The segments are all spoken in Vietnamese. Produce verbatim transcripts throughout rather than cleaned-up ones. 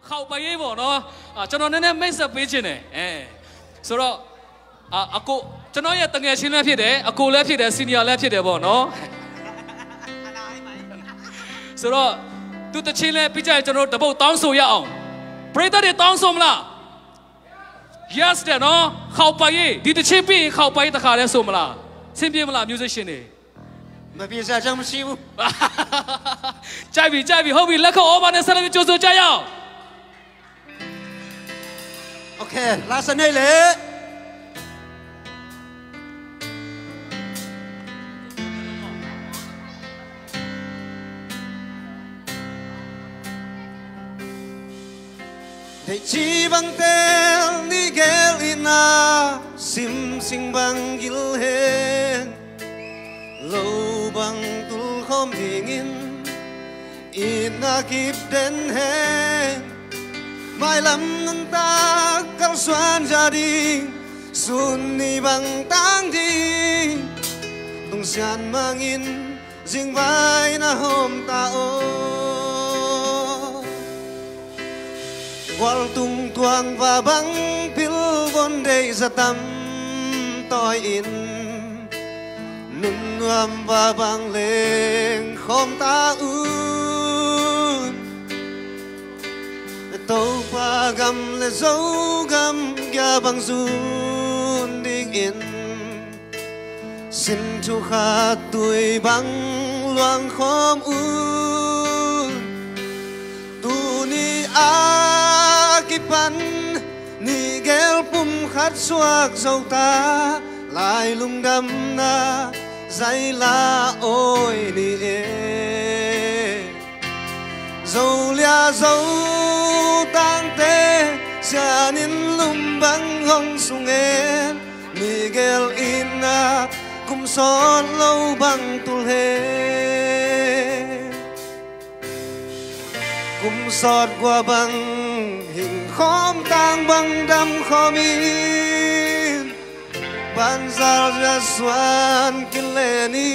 khẩu bay vô nó cho nó nên mấy giờ bây giờ này sau đó à cô cho nó từng ngày xin lên phía đấy cô lên phía đấy senior lên phía đấy vô nó sau đó tôi tự xin lên bây giờ cho nó double tông số nhau bây giờ để tông số là yes đấy nó khẩu bay đi từ trên bi khẩu bay ta khá là số là xin biết là musician này mà bây giờ trong siêu trái vì trái vì hôm vì lắc khẩu mà nên sao lại cho số trái nhau ok last này lệ để chỉ bằng tên đi gelina sim sing bằng gil hen lâu bằng tul không hingin ina kip den hen mai lam nang ta kal suan jadi sunni bang tang di tung sian mangin jing vai na hôm ta o wal tung tuang và băng pil von day ra tâm tôi in nun nuam và băng lên không ta un tàu pa gam le dấu gam gia băng run đinh in xin chu kha tuổi băng loang khom un tu ni a kipan ni gel pum khát suak dâu ta lại lung đâm na dây la ôi ni e dâu lia dâu tang te xa nín lum băng hong sung en ni gel ina kum son lâu băng tul he kum sọt qua băng hình khóm tang băng đâm khóm in ban zal ra xuan kinh lên đi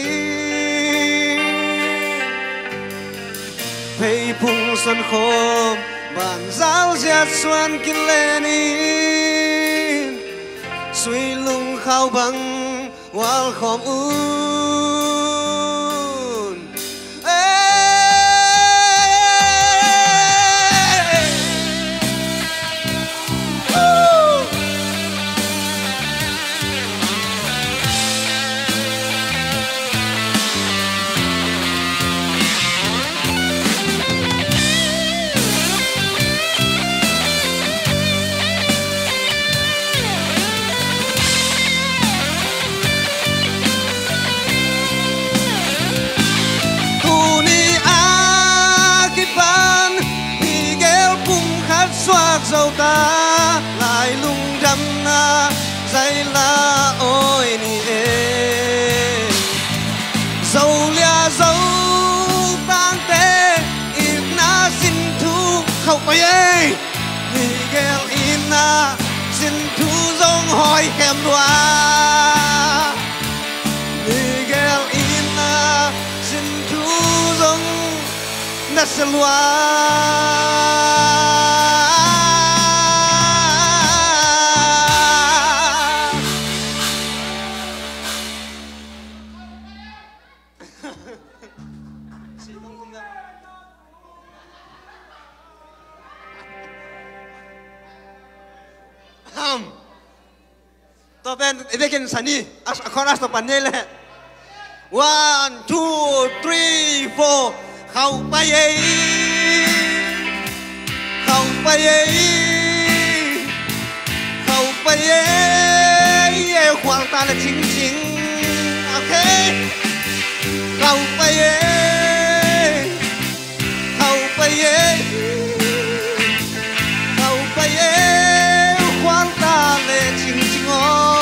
phê phung xuân khóm ban zal ra xuan kinh lên đi suy lung khao băng wal khóm un dâu ta lại lung đâm na dây la ôi ni e dâu lia dâu tang te in na xin thu không phải e ni gel in na xin thu dông hỏi kèm loa ni gel in na xin thu dông na sẽ loa to ben eveken sani as akoras to panele one two three four khâu bay ấy khâu bay ấy khâu bay ấy khoang ta là chính chính ok khâu bay ấy khâu bay ấy khâu bay ấy khoang ta là chính chính ô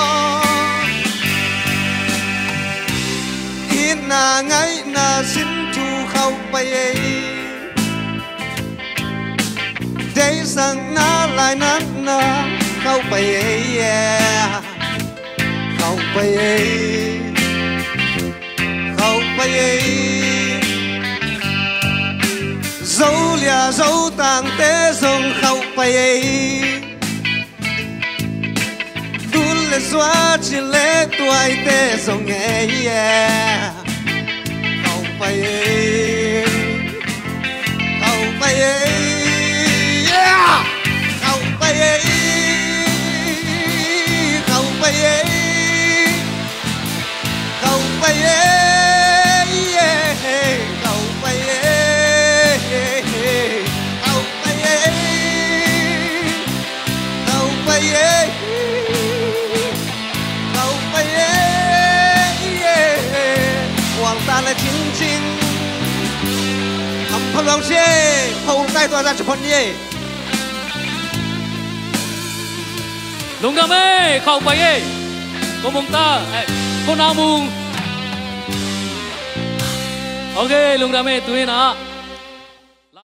in na ngay na xin thu khâu bay ấy để rằng na lại nát na khâu bay ấy khâu bay ấy khâu bay ấy dấu lia dấu tàng tế dấu lệ xóa chỉ lệ tuổi tê sông nghe khâu bay khâu bay khâu bay khâu bay khâu bay khâu bay khâu bay khâu bay khâu bay hoàng ta là chính chính hầm phong long chê hậu tay tỏa ra cho con nhé lùng đam ê khâu bay ê cô mông ta cô nào mùng ok lùng đam ê tụi nó